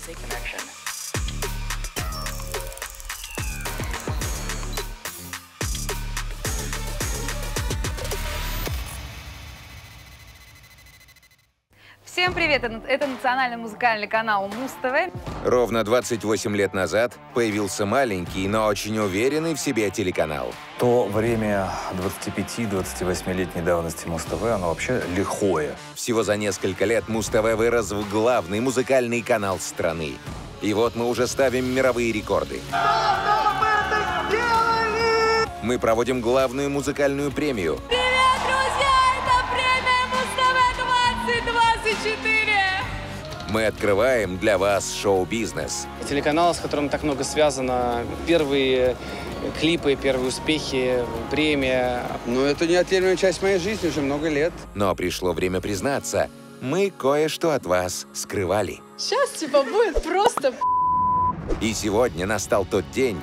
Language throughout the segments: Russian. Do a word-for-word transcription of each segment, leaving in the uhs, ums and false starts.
Всем привет! Это национальный музыкальный канал Муз-ТВ. Ровно двадцать восемь лет назад появился маленький, но очень уверенный в себе телеканал. То время двадцати пяти — двадцати восьмилетней давности Муз-ТВ, оно вообще лихое. Всего за несколько лет Муз-ТВ вырос в главный музыкальный канал страны. И вот мы уже ставим мировые рекорды. Мы проводим главную музыкальную премию. Привет, друзья! Это премия Муз-ТВ двадцать двадцать четыре! Мы открываем для вас шоу-бизнес. Телеканал, с которым так много связано. Первые клипы, первые успехи, премия. Ну, это неотъемлемая часть моей жизни уже много лет. Но пришло время признаться, мы кое-что от вас скрывали. Сейчас типа будет просто... И сегодня настал тот день,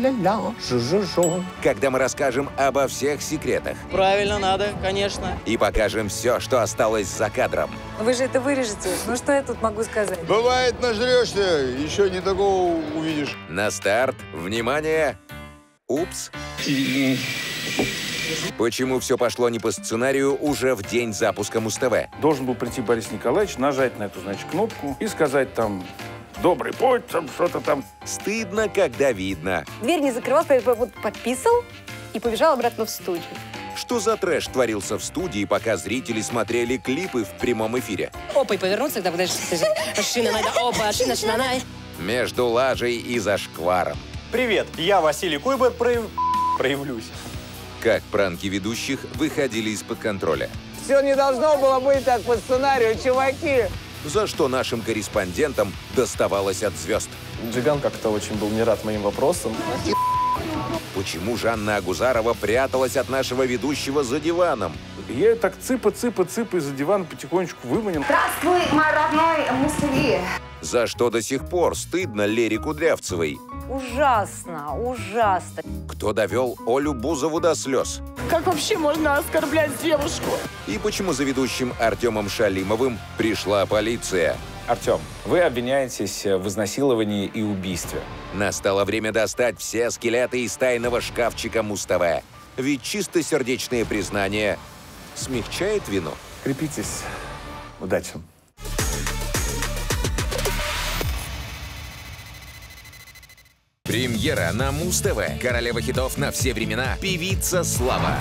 когда мы расскажем обо всех секретах. Правильно, надо, конечно. И покажем все, что осталось за кадром. Вы же это вырежете. Ну что я тут могу сказать? Бывает, нажрешься, еще не такого увидишь. На старт, внимание! Упс! Почему все пошло не по сценарию уже в день запуска Муз-ТВ? Должен был прийти Борис Николаевич, нажать на эту, значит, кнопку и сказать там «Добрый путь», там что-то там. Стыдно, когда видно. Дверь не закрывал, вот подписал и побежал обратно в студию. Что за трэш творился в студии, пока зрители смотрели клипы в прямом эфире? Опа, и повернуться, когда подожди, шина, опа, шина, шина, Между лажей и зашкваром. Привет, я Василий Куйбер, прояв... проявлюсь. Как пранки ведущих выходили из-под контроля. Все не должно было быть так по сценарию, чуваки. За что нашим корреспондентам доставалось от звезд. Джиган как-то очень был не рад моим вопросам. Почему Жанна Агузарова пряталась от нашего ведущего за диваном? Я ее так цыпа-цыпа-цыпа из-за дивана потихонечку выманил. Здравствуй, мой родной Муз-ТВ. За что до сих пор стыдно Лере Кудрявцевой. Ужасно, ужасно. Кто довел Олю Бузову до слез? Как вообще можно оскорблять девушку? И почему за ведущим Артемом Шалимовым пришла полиция? Артем, вы обвиняетесь в изнасиловании и убийстве. Настало время достать все скелеты из тайного шкафчика Муз-ТВ. Ведь чистосердечное признание смягчает вину. Крепитесь. Удачи. Премьера на Муз-ТВ. Королева хитов на все времена. Певица Слава.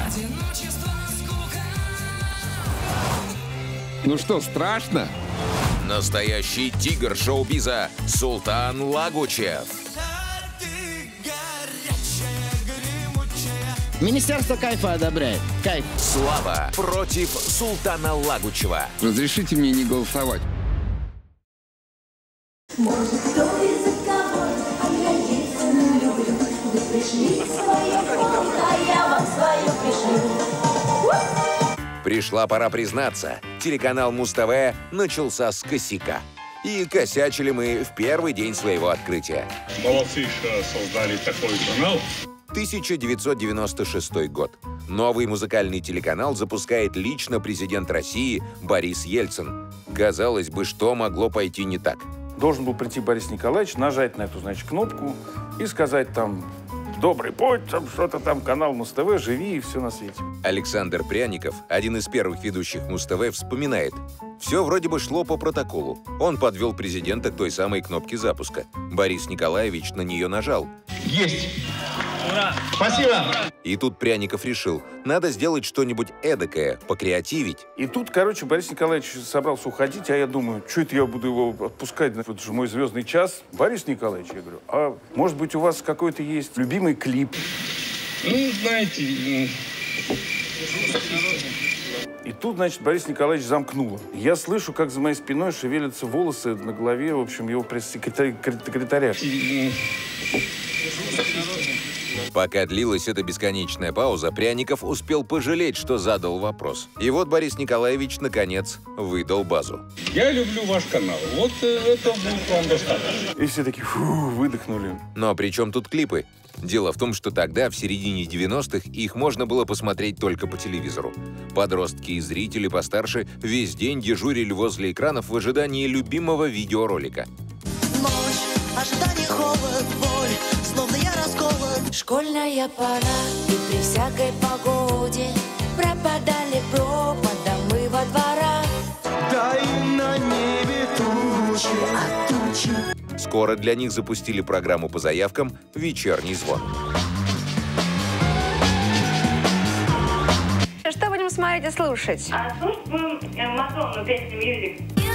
Ну что, страшно? Настоящий тигр шоу-биза Султан Лагучев. Министерство кайфа одобряет. Кайф. Слава против Султана Лагучева. Разрешите мне не голосовать. Может, кто из-за кого, а я единственную люблю. Вы пришли в свое фото, а я вам свое пришлю. Пришла пора признаться, телеканал Муз-ТВ начался с косяка. И косячили мы в первый день своего открытия. Молодцы, что создали такой канал. тысяча девятьсот девяносто шестой год. Новый музыкальный телеканал запускает лично президент России Борис Ельцин. Казалось бы, что могло пойти не так? Должен был прийти Борис Николаевич, нажать на эту, значит, кнопку и сказать там «Добрый путь», там что-то там, канал Муз-ТВ, живи и все на свете. Александр Пряников, один из первых ведущих Муз-ТВ, вспоминает. Все вроде бы шло по протоколу. Он подвел президента к той самой кнопке запуска. Борис Николаевич на нее нажал. Есть! Ура! Спасибо! И тут Пряников решил, надо сделать что-нибудь эдакое, покреативить. И тут, короче, Борис Николаевич собрался уходить, а я думаю, что это я буду его отпускать? Это же мой звездный час. Борис Николаевич, я говорю, а может быть у вас какой-то есть любимый клип? Ну, знаете... И тут, значит, Борис Николаевич замкнуло. Я слышу, как за моей спиной шевелятся волосы на голове, в общем, его пресс-секретаря. Пока длилась эта бесконечная пауза, Пряников успел пожалеть, что задал вопрос. И вот Борис Николаевич, наконец, выдал базу. Я люблю ваш канал. Вот это будет вам достаточно. И все такие, фу, выдохнули. Но при чем тут клипы? Дело в том, что тогда, в середине девяностых, их можно было посмотреть только по телевизору. Подростки и зрители постарше весь день дежурили возле экранов в ожидании любимого видеоролика. ночь, ожидание, холод, боль, словно я раскован. Школьная пора, и при всякой погоде пропадали пропадом мы во дворах. Да и на небе тучи, а тучи. Скоро для них запустили программу по заявкам «Вечерний звон». Что будем смотреть и слушать? А слушать будем Мадонну, песню «Music».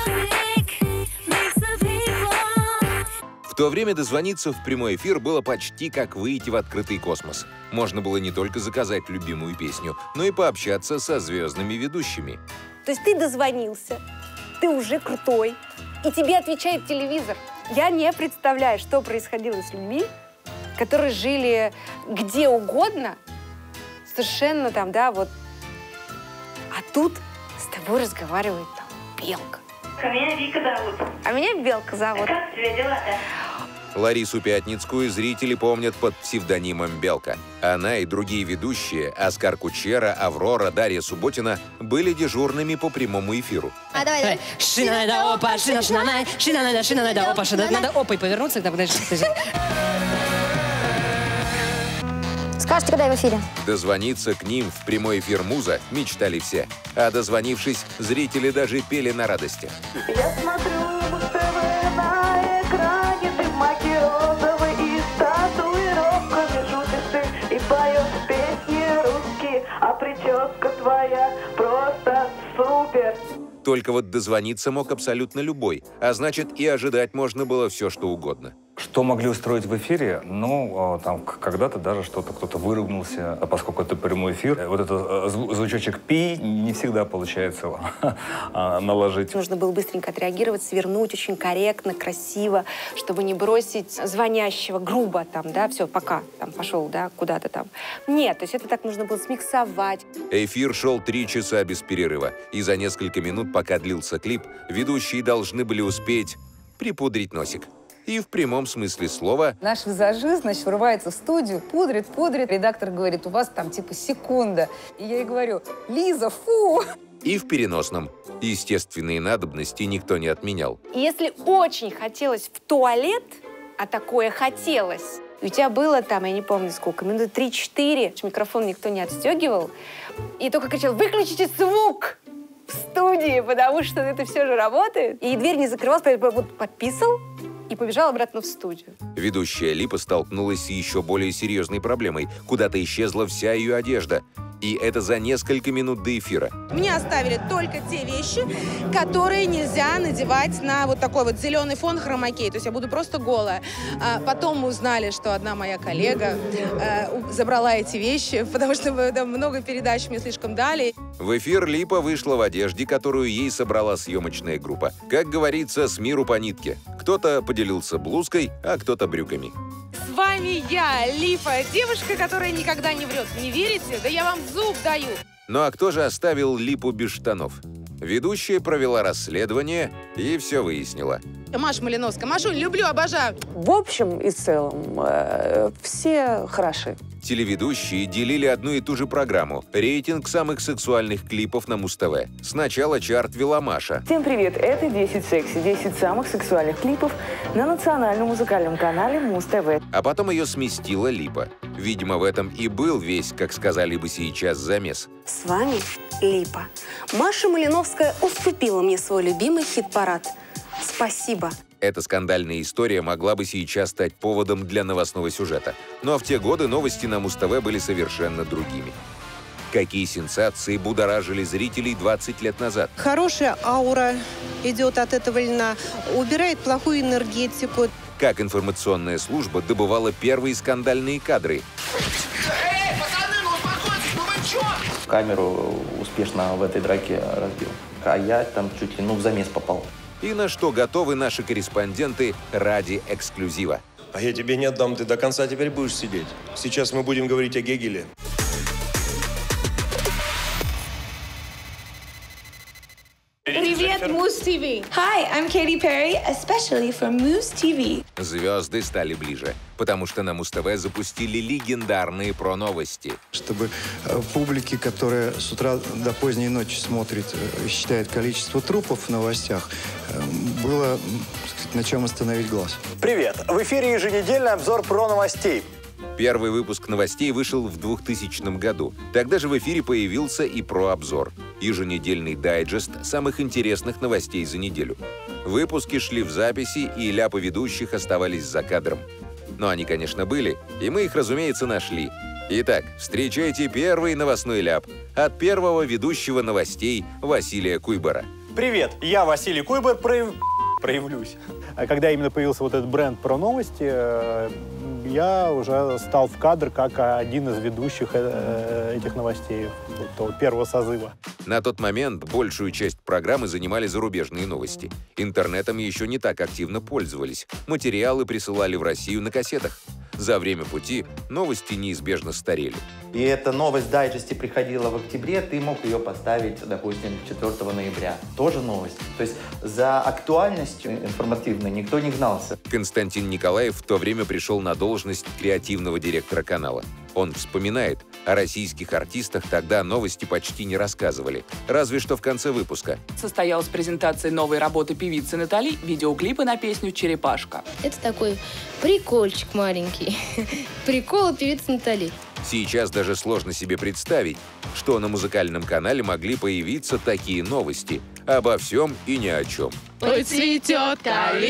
В то время дозвониться в прямой эфир было почти как выйти в открытый космос. Можно было не только заказать любимую песню, но и пообщаться со звездными ведущими. То есть ты дозвонился, ты уже крутой, и тебе отвечает телевизор. Я не представляю, что происходило с людьми, которые жили где угодно, совершенно там, да, вот. А тут с тобой разговаривает там белка. А меня Вика зовут. А меня Белка зовут. А как у тебя дела-то? Ларису Пятницкую зрители помнят под псевдонимом «Белка». Она и другие ведущие, Оскар Кучера, Аврора, Дарья Субботина, были дежурными по прямому эфиру. А давай, давай. Шина, надо, опа, шина, шина, най, шина, надо, шина, надо, опа, шина, надо, опой повернуться, когда подожди, подожди. Скажите, когда я в эфире? Дозвониться к ним в прямой эфир «Муза» мечтали все. А дозвонившись, зрители даже пели на радостях. Я смотрю Муз-ТВ на экране, ты в маке розовой и с татуировками шутишь ты и поешь песни русские, а прическа твоя просто супер. Только вот дозвониться мог абсолютно любой, а значит, и ожидать можно было все, что угодно. Что могли устроить в эфире? Ну, там когда-то даже что-то кто-то выругнулся, поскольку это прямой эфир. Вот этот звучочек «пи» не всегда получается наложить. Нужно было быстренько отреагировать, свернуть очень корректно, красиво, чтобы не бросить звонящего грубо там, да, все, пока там пошел, да, куда-то там. Нет, то есть это так нужно было смиксовать. Эфир шел три часа без перерыва, и за несколько минут, пока длился клип, ведущие должны были успеть припудрить носик. И в прямом смысле слова. Наш визажист, значит, врывается в студию, пудрит, пудрит. Редактор говорит, у вас там типа секунда. И я ей говорю, Лиза, фу! И в переносном. Естественные надобности никто не отменял. И если очень хотелось в туалет, а такое хотелось, и у тебя было там, я не помню сколько, минуты три-четыре, микрофон никто не отстегивал, и только кричал, выключите звук в студии, потому что это все же работает. И дверь не закрывалась, вот подписал, и побежал обратно в студию. Ведущая Липа столкнулась с еще более серьезной проблемой. Куда-то исчезла вся ее одежда. И это за несколько минут до эфира. Мне оставили только те вещи, которые нельзя надевать на вот такой вот зеленый фон хромакей. То есть я буду просто голая. А потом мы узнали, что одна моя коллега э, забрала эти вещи, потому что да, много передач мне слишком дали. В эфир Липа вышла в одежде, которую ей собрала съемочная группа. Как говорится, с миру по нитке. Кто-то поделился блузкой, а кто-то брюками. С вами я, Липа, девушка, которая никогда не врет. Не верите? Да я вам зуб даю. Ну а кто же оставил Липу без штанов? Ведущая провела расследование и все выяснила. Маша Малиновская. Машуль, люблю, обожаю. В общем и целом, э, все хороши. Телеведущие делили одну и ту же программу – рейтинг самых сексуальных клипов на Муз-ТВ. Сначала чарт вела Маша. Всем привет, это десять секси, десять самых сексуальных клипов на национальном музыкальном канале Муз-ТВ. А потом ее сместила Липа. Видимо, в этом и был весь, как сказали бы сейчас, замес. С вами Липа. Маша Малиновская уступила мне свой любимый хит-парад. Спасибо. Эта скандальная история могла бы сейчас стать поводом для новостного сюжета. Но в те годы новости на Муз-ТВ были совершенно другими. Какие сенсации будоражили зрителей двадцать лет назад. Хорошая аура идет от этого льна, убирает плохую энергетику. Как информационная служба добывала первые скандальные кадры. Эй, пацаны, ну успокойтесь, ну вы чё? Камеру успешно в этой драке разбил. А я там чуть ли ну, в замес попал. И на что готовы наши корреспонденты ради эксклюзива. А я тебе не отдам, ты до конца теперь будешь сидеть. Сейчас мы будем говорить о Гегеле. Привет, Муз-ТВ! Perry. Hi, I'm Katy Perry, especially for Mousse ти ви. Звезды стали ближе, потому что на Муз-ТВ запустили легендарные про-новости. Чтобы э, публике, которая с утра до поздней ночи смотрит, э, считает количество трупов в новостях, э, было, так сказать, на чем остановить глаз. Привет! В эфире еженедельный обзор про новостей. Первый выпуск новостей вышел в двухтысячном году. Тогда же в эфире появился и про-обзор. Еженедельный дайджест самых интересных новостей за неделю. Выпуски шли в записи, и ляпы ведущих оставались за кадром. Но они, конечно, были, и мы их, разумеется, нашли. Итак, встречайте первый новостной ляп от первого ведущего новостей Василия Куйбара. Привет, я Василий Куйбар, прояв... проявлюсь. Когда именно появился вот этот бренд про новости, я уже стал в кадр как один из ведущих этих новостей, того первого созыва. На тот момент большую часть программы занимали зарубежные новости. Интернетом еще не так активно пользовались. Материалы присылали в Россию на кассетах. За время пути новости неизбежно старели. И эта новость в дайджесте приходила в октябре, ты мог ее поставить, допустим, четвёртого ноября. Тоже новость. То есть за актуальностью информативной никто не гнался. Константин Николаев в то время пришел на должность креативного директора канала. Он вспоминает, о российских артистах тогда новости почти не рассказывали, разве что в конце выпуска. Состоялась презентация новой работы певицы Натали, видеоклипа на песню «Черепашка». Это такой прикольчик маленький. Прикол певицы Натали. Сейчас даже сложно себе представить, что на музыкальном канале могли появиться такие новости обо всем и ни о чем. Ой, цветет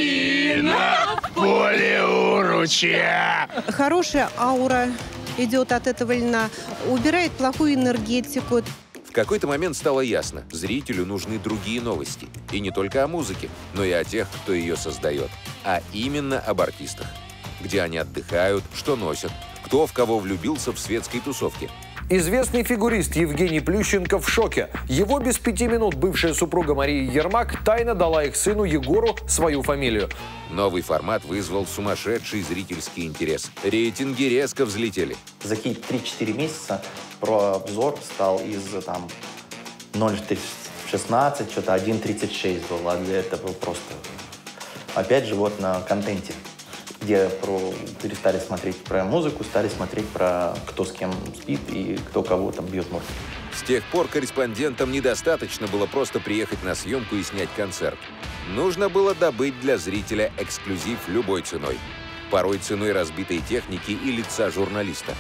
калина в поле у ручья. Хорошая аура идет от этого льна, убирает плохую энергетику. В какой-то момент стало ясно, зрителю нужны другие новости. И не только о музыке, но и о тех, кто ее создает. А именно об артистах. Где они отдыхают, что носят, кто в кого влюбился в светской тусовке. Известный фигурист Евгений Плющенко в шоке. Его без пяти минут бывшая супруга Мария Ермак тайно дала их сыну Егору свою фамилию. Новый формат вызвал сумасшедший зрительский интерес. Рейтинги резко взлетели. За какие-то три-четыре месяца про-обзор стал из там ноль шестнадцать, что-то один тридцать шесть был. А для этого просто... Опять же, вот на контенте, где про, перестали смотреть про музыку, стали смотреть про кто с кем спит и кто кого там бьет мордой. С тех пор корреспондентам недостаточно было просто приехать на съемку и снять концерт. Нужно было добыть для зрителя эксклюзив любой ценой. Порой ценой разбитой техники и лица журналиста.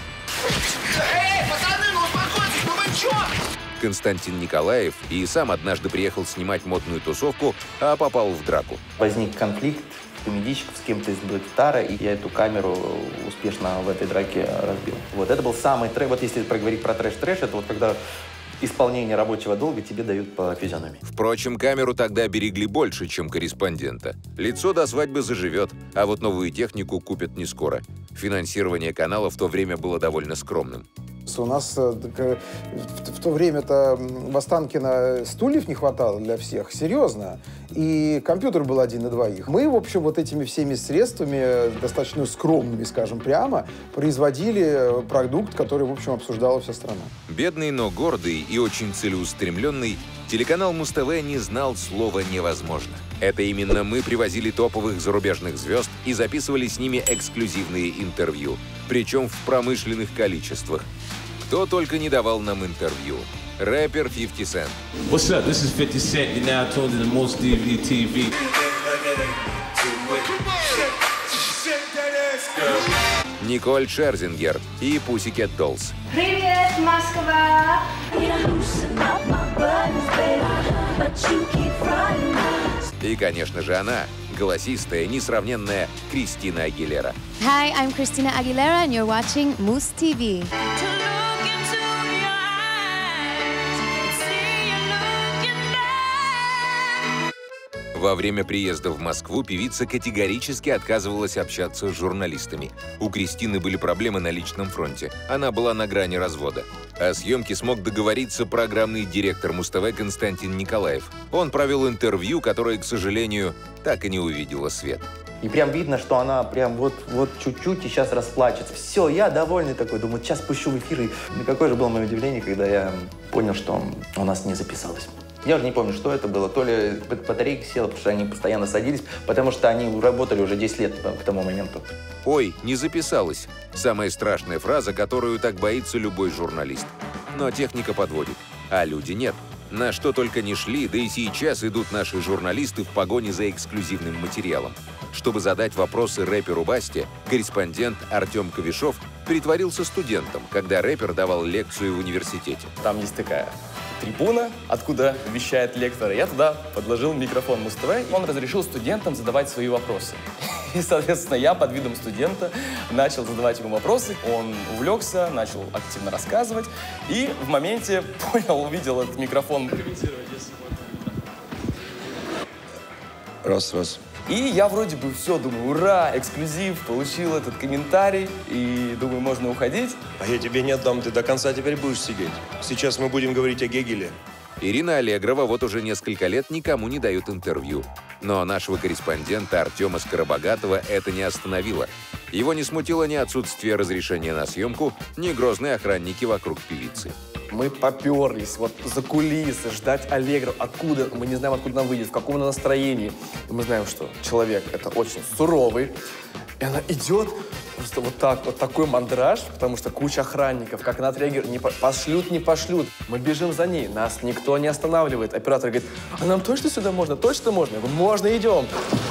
Эй, пацаны, ну успокойтесь, ну вы чё? Константин Николаев и сам однажды приехал снимать модную тусовку, а попал в драку. Возник конфликт комедийщиков с кем-то из Блэк-Стара, и я эту камеру успешно в этой драке разбил. Вот это был самый трэш. Вот если проговорить про трэш-трэш, это вот когда исполнение рабочего долга тебе дают по физиономии. Впрочем, камеру тогда берегли больше, чем корреспондента. Лицо до свадьбы заживет, а вот новую технику купят не скоро. Финансирование канала в то время было довольно скромным. У нас в то время-то в Останкино стульев не хватало для всех, серьезно. И компьютер был один на двоих. Мы, в общем, вот этими всеми средствами, достаточно скромными, скажем прямо, производили продукт, который, в общем, обсуждала вся страна. Бедный, но гордый и очень целеустремленный, телеканал Муз-ТВ не знал слова «невозможно». Это именно мы привозили топовых зарубежных звезд и записывали с ними эксклюзивные интервью, причем в промышленных количествах. Кто только не давал нам интервью. Рэпер фифти Cent. What's up? This is fifty Cent. You're now tuned in to Mouз-ти ви ти ви. Николь Шерзингер и Pussycat Dolls. Привет, Москва! И, конечно же, она, голосистая, несравненная Кристина Агилера. Hi, I'm Christina Aguilera, and you're watching Mouз-ти ви. Во время приезда в Москву певица категорически отказывалась общаться с журналистами. У Кристины были проблемы на личном фронте. Она была на грани развода. О съемке смог договориться программный директор Муз-ТВ Константин Николаев. Он провел интервью, которое, к сожалению, так и не увидело свет. И прям видно, что она прям вот, вот чуть-чуть и сейчас расплачется. Все, я довольный такой, думаю, сейчас пущу в эфир. И какое же было мое удивление, когда я понял, что у нас не записалось. Я уже не помню, что это было. То ли батарейка села, потому что они постоянно садились, потому что они работали уже десять лет к тому моменту. «Ой, не записалась» — самая страшная фраза, которую так боится любой журналист. Но техника подводит, а люди нет. На что только не шли, да и сейчас идут наши журналисты в погоне за эксклюзивным материалом. Чтобы задать вопросы рэперу Басте, корреспондент Артем Ковешов притворился студентом, когда рэпер давал лекцию в университете. Там есть такая трибуна, откуда вещает лектор. Я туда подложил микрофон Муз-ТВ. Он разрешил студентам задавать свои вопросы. И, соответственно, я под видом студента начал задавать ему вопросы. Он увлекся, начал активно рассказывать. И в моменте понял, увидел этот микрофон. Раз, раз. И я вроде бы все, думаю, ура, эксклюзив, получил этот комментарий. И думаю, можно уходить. А я тебе не отдам, ты до конца теперь будешь сидеть. Сейчас мы будем говорить о Гегеле. Ирина Аллегрова вот уже несколько лет никому не дает интервью. Но нашего корреспондента Артема Скоробогатова это не остановило. Его не смутило ни отсутствие разрешения на съемку, ни грозные охранники вокруг певицы. Мы поперлись вот за кулисы, ждать Аллегров. Откуда? Мы не знаем, откуда она выйдет, в каком она настроении. И мы знаем, что человек это очень суровый. И она идет, просто вот так, вот такой мандраж, потому что куча охранников, как она отреагирует, не по пошлют, не пошлют. Мы бежим за ней, нас никто не останавливает. Оператор говорит, а нам точно сюда можно? Точно можно? Я говорю, можно, идем.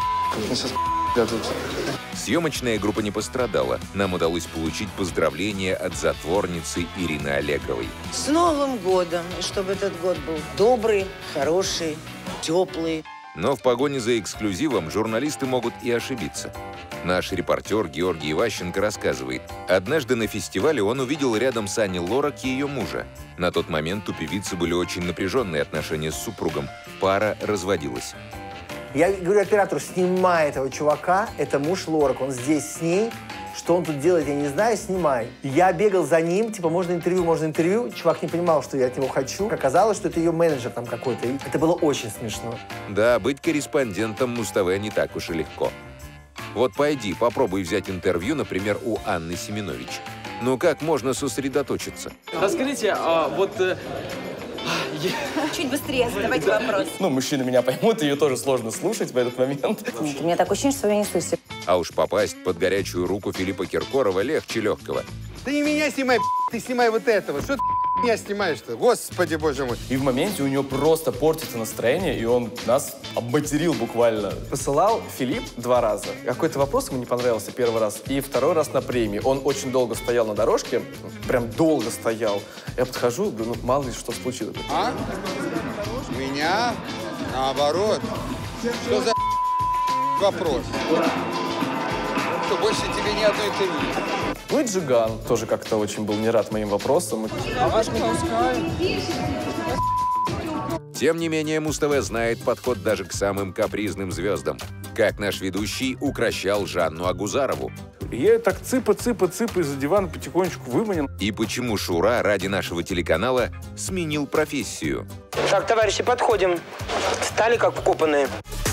Съемочная группа не пострадала. Нам удалось получить поздравления от затворницы Ирины Аллегровой. С Новым годом! И чтобы этот год был добрый, хороший, теплый. Но в погоне за эксклюзивом журналисты могут и ошибиться. Наш репортер Георгий Иващенко рассказывает. Однажды на фестивале он увидел рядом с Аней Лорак ее мужа. На тот момент у певицы были очень напряженные отношения с супругом. Пара разводилась. Я говорю оператору, снимай этого чувака, это муж Лорак, он здесь с ней. Что он тут делает, я не знаю, снимай. Я бегал за ним, типа, можно интервью, можно интервью. Чувак не понимал, что я от него хочу. Оказалось, что это ее менеджер там какой-то. И это было очень смешно. Да, быть корреспондентом Муз-ТВ не так уж и легко. Вот пойди, попробуй взять интервью, например, у Анны Семенович. Ну как можно сосредоточиться? Расскажите, а вот... Э... Чуть быстрее задавайте вопрос. Ну, мужчины меня поймут, ее тоже сложно слушать в этот момент. У меня такое ощущение, что вы не слышите. А уж попасть под горячую руку Филиппа Киркорова легче легкого. Ты не меня снимай, ты снимай вот этого. Что ты меня снимаешь-то? Господи, боже мой. И в моменте у него просто портится настроение, и он нас обматерил буквально. Посылал Филипп два раза. Какой-то вопрос ему не понравился первый раз, и второй раз на премии. Он очень долго стоял на дорожке, прям долго стоял. Я подхожу, говорю, ну мало ли что случилось. А? Меня? Наоборот. Что за вопрос? Что, больше тебе ни одной интервью? Ну и Джиган тоже как-то очень был не рад моим вопросам. А вас не пускают? Тем не менее, Муз-ТВ знает подход даже к самым капризным звездам. Как наш ведущий укращал Жанну Агузарову. Я так цыпа-цыпа-цыпа из-за дивана потихонечку выманил. И почему Шура ради нашего телеканала сменил профессию. Так, товарищи, подходим. Стали как вкопанные.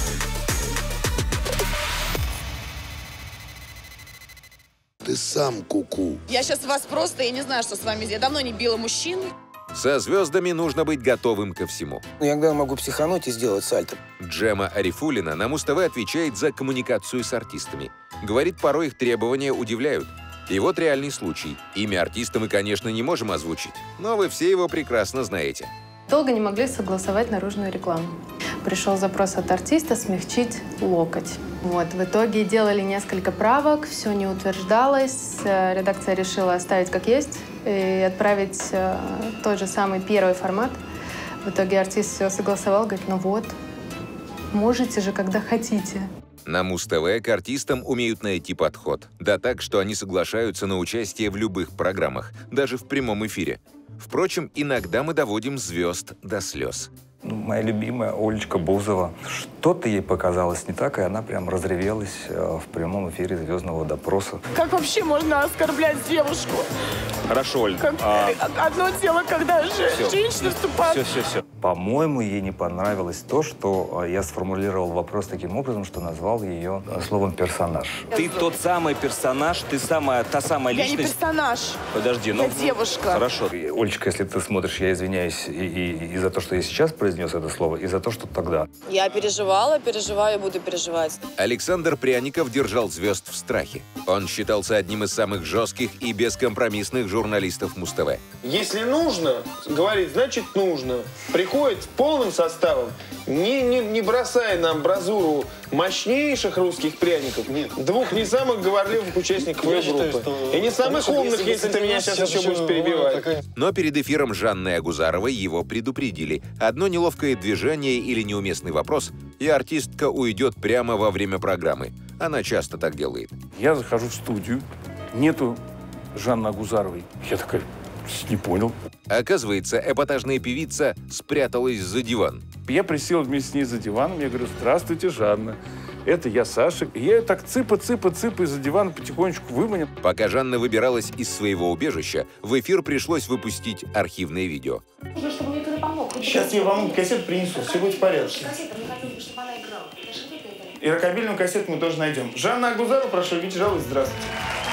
Ты сам куку. Я сейчас вас просто, я не знаю, что с вами сделать. Я давно не била мужчин. Со звездами нужно быть готовым ко всему. Иногда могу психануть и сделать сальто. Джема Арифулина на Муз-ТВ отвечает за коммуникацию с артистами. Говорит, порой их требования удивляют. И вот реальный случай. Имя артиста мы, конечно, не можем озвучить, но вы все его прекрасно знаете. Долго не могли согласовать наружную рекламу. Пришел запрос от артиста смягчить локоть. Вот, в итоге делали несколько правок, все не утверждалось. Редакция решила оставить как есть и отправить э, тот же самый первый формат. В итоге артист все согласовал, говорит, ну вот, можете же, когда хотите. На Муз-ТВ к артистам умеют найти подход. Да так, что они соглашаются на участие в любых программах, даже в прямом эфире. Впрочем, иногда мы доводим звезд до слез. Моя любимая Олечка Бузова. Что-то ей показалось не так, и она прям разревелась в прямом эфире «Звездного допроса». Как вообще можно оскорблять девушку? Хорошо, Оль. Как... А... Одно дело, когда же все. женщина вступает. Все, все, все. По-моему, ей не понравилось то, что я сформулировал вопрос таким образом, что назвал ее словом «персонаж». Ты тот самый персонаж, ты самая, та самая личность. Я не персонаж. Подожди, ну... Я девушка. Хорошо. Олечка, если ты смотришь, я извиняюсь и, и, и за то, что я сейчас произнес это слово, и за то, что тогда. Я переживала, переживаю и буду переживать. Александр Пряников держал звезд в страхе. Он считался одним из самых жестких и бескомпромиссных журналистов Муз-ТВ. Если нужно, говорит, значит нужно. Приходит полным составом, не, не, не бросая на амбразуру мощнейших русских пряников, нет. Двух не самых говорливых участников ее группы. Что... И не самых умных, если, если ты меня сейчас, сейчас еще будешь перебивать. Такая... Но перед эфиром Жанны Агузаровой его предупредили. Одно неловкое движение или неуместный вопрос, и артистка уйдет прямо во время программы. Она часто так делает. Я захожу в студию, нету Жанны Агузаровой. Я такая, не понял. Оказывается, эпатажная певица спряталась за диван. Я присел вместе с ней за диваном, я говорю, здравствуйте, Жанна. Это я, Саша. И я ее так цыпа-цыпа-цыпа из-за дивана потихонечку выманил. Пока Жанна выбиралась из своего убежища, в эфир пришлось выпустить архивное видео. Сейчас я вам кассету принесу, все будет в порядке. И рокобильную кассету мы тоже найдем. Жанна Агузарова, прошу, видите, жалуюсь, здравствуйте.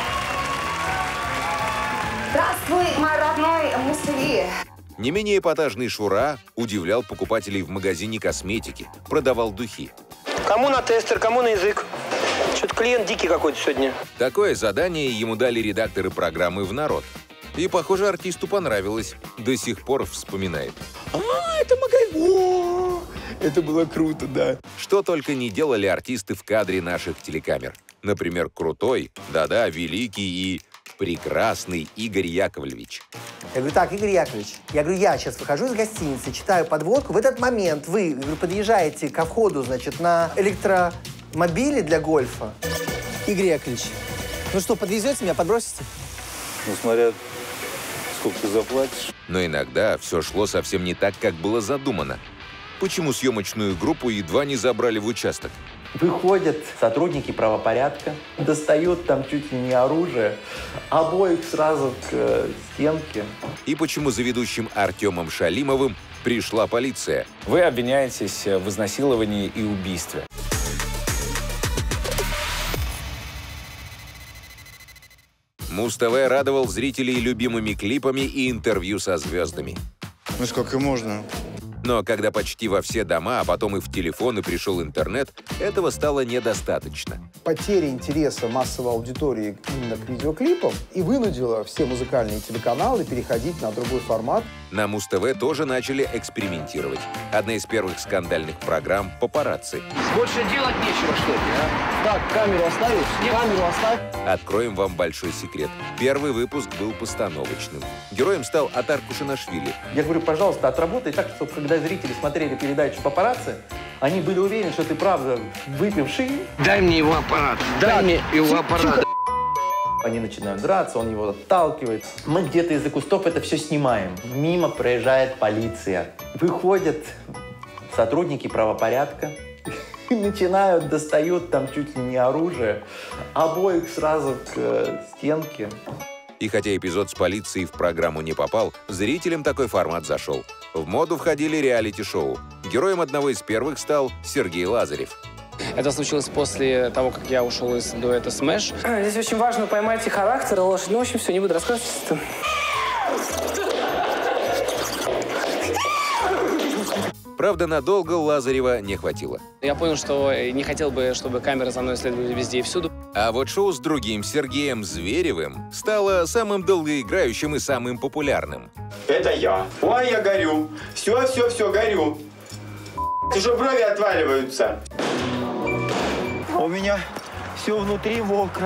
Здравствуй, мой родной Муз-ТВ. Не менее эпатажный Шура удивлял покупателей в магазине косметики, продавал духи. Кому на тестер, кому на язык. Что-то клиент дикий какой-то сегодня. Такое задание ему дали редакторы программы «В народ». И, похоже, артисту понравилось. До сих пор вспоминает. А, это магазин. Это было круто, да. Что только не делали артисты в кадре наших телекамер. Например, крутой, да-да, великий и прекрасный Игорь Яковлевич. Я говорю, так, Игорь Яковлевич, я говорю, я сейчас выхожу из гостиницы, читаю подводку. В этот момент вы, говорю, подъезжаете ко входу, значит, на электромобиле для гольфа. Игорь Яковлевич, ну что, подвезете меня, подбросите? Ну, смотря сколько ты заплатишь. Но иногда все шло совсем не так, как было задумано. Почему съемочную группу едва не забрали в участок? Выходят сотрудники правопорядка, достают там чуть ли не оружие, обоих сразу к э, стенке. И почему за ведущим Артемом Шалимовым пришла полиция? Вы обвиняетесь в изнасиловании и убийстве. Муз-ТВ радовал зрителей любимыми клипами и интервью со звездами. Ну сколько можно? Но когда почти во все дома, а потом и в телефоны пришел интернет, этого стало недостаточно. Потеря интереса массовой аудитории именно к видеоклипам и вынудила все музыкальные телеканалы переходить на другой формат. На Муз-ТВ тоже начали экспериментировать. Одна из первых скандальных программ «Папарацци». Больше делать нечего, что ли, а? Так, камеру оставишь? Камеру оставь. Откроем вам большой секрет. Первый выпуск был постановочным. Героем стал Атар Кушанашвили. Я говорю, пожалуйста, отработай так, чтобы когда зрители смотрели передачу «Папарацци», они были уверены, что ты правда выпивший. Дай мне его аппарат. Дай так, мне его аппарат. Они начинают драться, он его отталкивает. Мы где-то из-за кустов это все снимаем. Мимо проезжает полиция. Выходят сотрудники правопорядка. И начинают, достают там чуть ли не оружие. Обоих сразу к э, стенке. И хотя эпизод с полицией в программу не попал, зрителям такой формат зашел. В моду входили реалити-шоу. Героем одного из первых стал Сергей Лазарев. Это случилось после того, как я ушел из дуэта Smash. Здесь очень важно поймать и характер, и лошадь. Ну, в общем, все, не буду рассказывать. Правда, надолго Лазарева не хватило. Я понял, что не хотел бы, чтобы камеры за мной следовали везде и всюду. А вот шоу с другим Сергеем Зверевым стало самым долгоиграющим и самым популярным. Это я. Ой, я горю. Все, все, все, горю. Уже брови отваливаются. У меня все внутри мокро.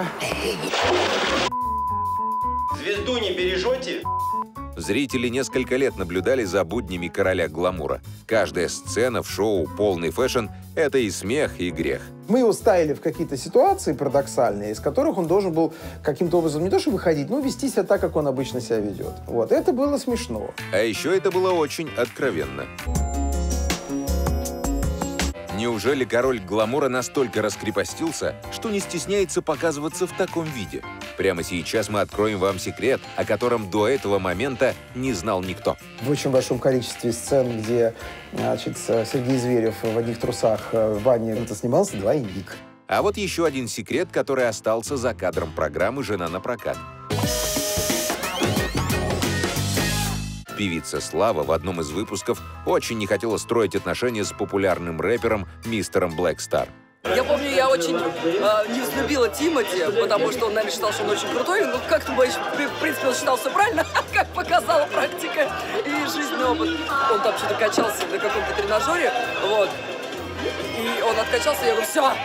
Звезду не бережете? Зрители несколько лет наблюдали за буднями короля гламура. Каждая сцена в шоу «Полный фэшн» — это и смех, и грех. Мы его ставили в какие-то ситуации парадоксальные, из которых он должен был каким-то образом не то что выходить, но вести себя так, как он обычно себя ведет. Вот. Это было смешно. А еще это было очень откровенно. Неужели король гламура настолько раскрепостился, что не стесняется показываться в таком виде? Прямо сейчас мы откроем вам секрет, о котором до этого момента не знал никто. В очень большом количестве сцен, где, значит, Сергей Зверев в одних трусах в ванне, это снимался двойник. А вот еще один секрет, который остался за кадром программы «Жена на прокат». Певица Слава в одном из выпусков очень не хотела строить отношения с популярным рэпером мистером Блэк Стар. Я помню, я очень э, не взлюбила Тимати, потому что он, наверное, считал, что он очень крутой. Ну, как-то, в принципе, он считал все правильно, как показала практика и жизненный опыт. Он там что-то качался на каком-то тренажере, вот. И он откачался, и я говорю, все,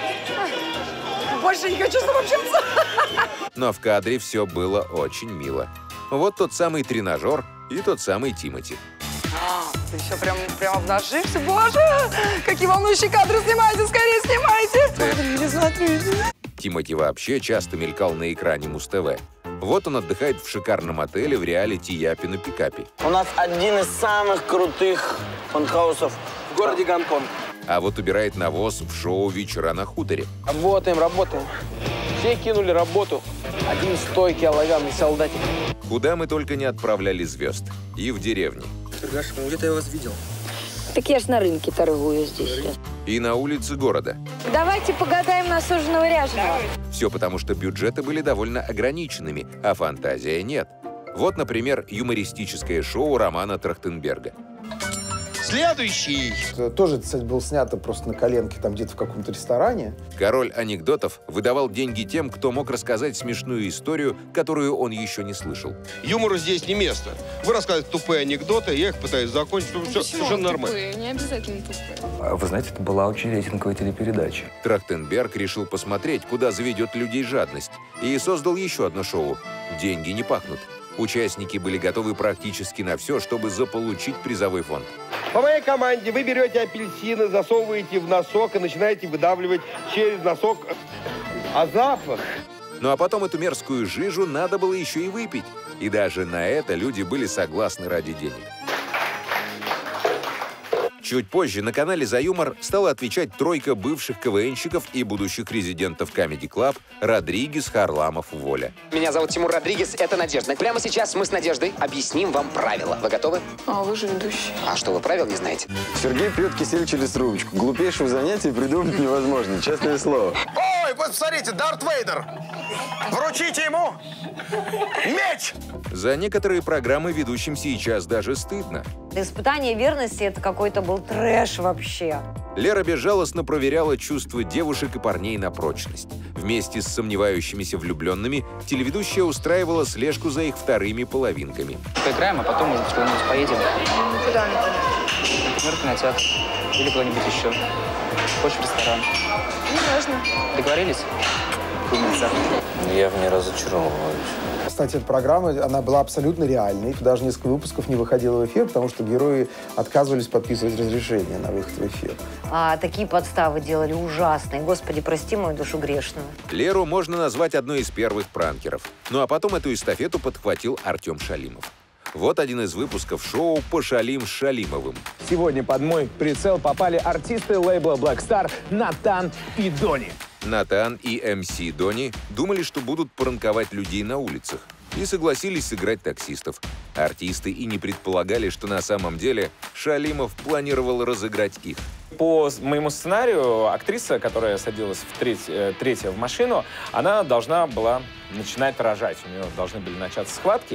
больше не хочу с ним общаться. Но в кадре все было очень мило. Вот тот самый тренажер и тот самый Тимати. А, ты еще прям, прям обнажился? Боже, какие волнующие кадры снимайте, скорее снимайте! Смотрите, смотрите. Тимати вообще часто мелькал на экране Муз-ТВ. Вот он отдыхает в шикарном отеле в реалити «Япи на пикапе». У нас один из самых крутых фанхаусов в городе Гонконг. А вот убирает навоз в шоу «Вечера на хуторе». Работаем, работаем. Все кинули работу. Один стойкий оловянный солдатик. Куда мы только не отправляли звезд. И в деревне. Сергашка, где-то я вас видел. Так я ж на рынке торгую здесь. И на улице города. Давайте погадаем на суженого ряженого. Все потому, что бюджеты были довольно ограниченными, а фантазия нет. Вот, например, юмористическое шоу Романа Трахтенберга. Следующий. Тоже, кстати, был снято просто на коленке, там где-то в каком-то ресторане. Король анекдотов выдавал деньги тем, кто мог рассказать смешную историю, которую он еще не слышал. Юмору здесь не место. Вы рассказываете тупые анекдоты, я их пытаюсь закончить, чтобы все совершенно нормально. Тупые? Не обязательно тупые. Вы знаете, это была очень рейтинговая телепередача. Трахтенберг решил посмотреть, куда заведет людей жадность, и создал еще одно шоу «Деньги не пахнут». Участники были готовы практически на все, чтобы заполучить призовой фонд. По моей команде вы берете апельсины, засовываете в носок и начинаете выдавливать через носок. А запах? Ну а потом эту мерзкую жижу надо было еще и выпить. И даже на это люди были согласны ради денег. Чуть позже на канале «За юмор» стала отвечать тройка бывших КВНщиков и будущих резидентов Comedy Club Родригес, Харламов, Воля. Меня зовут Тимур Родригес, это Надежда. Прямо сейчас мы с Надеждой объясним вам правила. Вы готовы? А вы же ведущий. А что, вы правил не знаете? Сергей пьет кисель через трубочку. Глупейшего занятия придумать невозможно, честное слово. Ой, вот смотрите, Дарт Вейдер! Вручите ему меч! За некоторые программы ведущим сейчас даже стыдно. Испытание верности — это какой-то был трэш вообще. Лера безжалостно проверяла чувства девушек и парней на прочность. Вместе с сомневающимися влюбленными телеведущая устраивала слежку за их вторыми половинками. Поиграем, а потом, может, куда-нибудь поедем. Куда, например? Например, в кинотеатр. Или куда-нибудь еще. Хочешь в ресторан? Не важно. Договорились? Умница. Я в ней разочаровываюсь. Кстати, эта программа, она была абсолютно реальной. Даже несколько выпусков не выходила в эфир, потому что герои отказывались подписывать разрешение на выход в эфир. А такие подставы делали ужасные. Господи, прости мою душу грешную. Леру можно назвать одной из первых пранкеров. Ну а потом эту эстафету подхватил Артем Шалимов. Вот один из выпусков шоу «Пошалим с Шалимовым». Сегодня под мой прицел попали артисты лейбла Black Star Натан и Дони. Натан и эм си Дони думали, что будут пранковать людей на улицах, и согласились сыграть таксистов. Артисты и не предполагали, что на самом деле Шалимов планировал разыграть их. По моему сценарию, актриса, которая садилась в треть, э, третья в машину, она должна была начинать рожать. У нее должны были начаться схватки.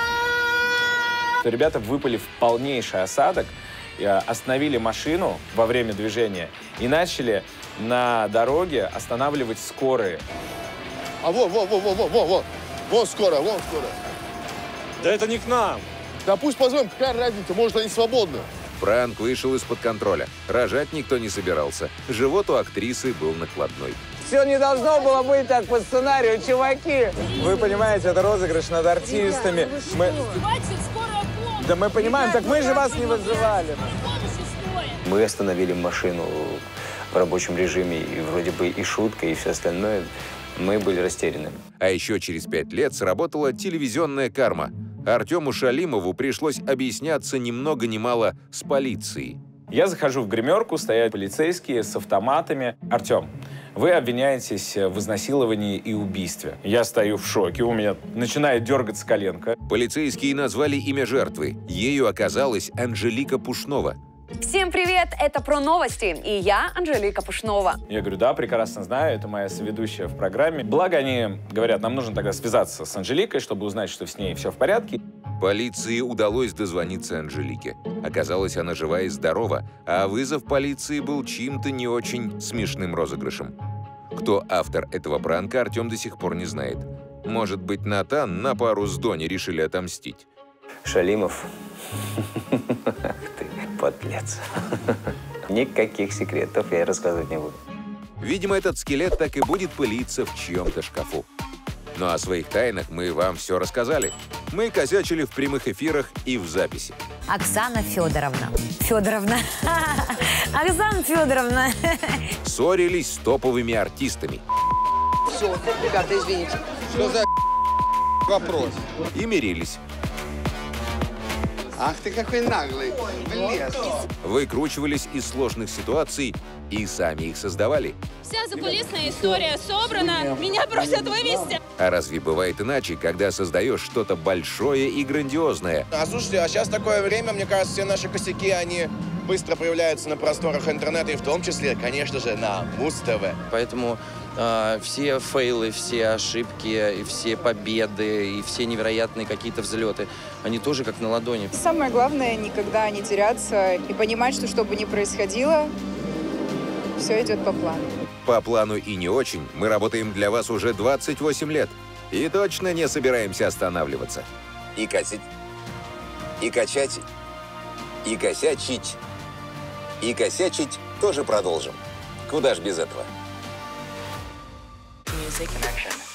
Ребята выпали в полнейший осадок, остановили машину во время движения и начали на дороге останавливать скорые. А вот, вот, вот, вот, вот, вот, вот, вот скоро, вот скоро. Да это не к нам. Да пусть позвоним, какая разница, может, они свободны. Пранк вышел из-под контроля. Рожать никто не собирался. Живот у актрисы был накладной. Все не должно было быть так по сценарию, чуваки. Вы понимаете, это розыгрыш над артистами. Мы... Да мы понимаем, так мы же вас не вызывали. Мы остановили машину в рабочем режиме, и вроде бы и шутка, и все остальное. Мы были растеряны. А еще через пять лет сработала телевизионная карма. Артему Шалимову пришлось объясняться ни много ни мало с полицией. Я захожу в гримерку, стоят полицейские с автоматами. Артем, вы обвиняетесь в изнасиловании и убийстве. Я стою в шоке, у меня начинает дергаться коленка. Полицейские назвали имя жертвы. Ею оказалась Анжелика Пушнова. Всем привет! Это «Про новости» и я, Анжелика Пушнова. Я говорю, да, прекрасно знаю, это моя соведущая в программе. Благо они говорят, нам нужно тогда связаться с Анжеликой, чтобы узнать, что с ней все в порядке. Полиции удалось дозвониться Анжелике. Оказалось, она жива и здорова, а вызов полиции был чьим-то не очень смешным розыгрышем. Кто автор этого пранка, Артем до сих пор не знает. Может быть, Натан на пару с Дони решили отомстить. Шалимов. Ах ты, подлец. Никаких секретов я рассказывать не буду. Видимо, этот скелет так и будет пылиться в чьем-то шкафу. Ну а о своих тайнах мы вам все рассказали. Мы косячили в прямых эфирах и в записи. Оксана Федоровна. Федоровна. Оксана Федоровна. Ссорились с топовыми артистами. Все, ребята, извините. Что за вопрос? И мирились. Ах ты какой наглый. Влез. Выкручивались из сложных ситуаций и сами их создавали. Вся закулисная история собрана. Меня просят вывести. А разве бывает иначе, когда создаешь что-то большое и грандиозное? А слушайте, а сейчас такое время, мне кажется, все наши косяки, они быстро появляются на просторах интернета, и в том числе, конечно же, на Муз-ТВ. Поэтому э, все фейлы, все ошибки, и все победы, и все невероятные какие-то взлеты, они тоже как на ладони. Самое главное — никогда не теряться и понимать, что что бы ни происходило, все идет по плану. По плану и не очень. Мы работаем для вас уже двадцать восемь лет. И точно не собираемся останавливаться. И косить, и качать, и косячить. И косячить тоже продолжим. Куда ж без этого? Music Connection.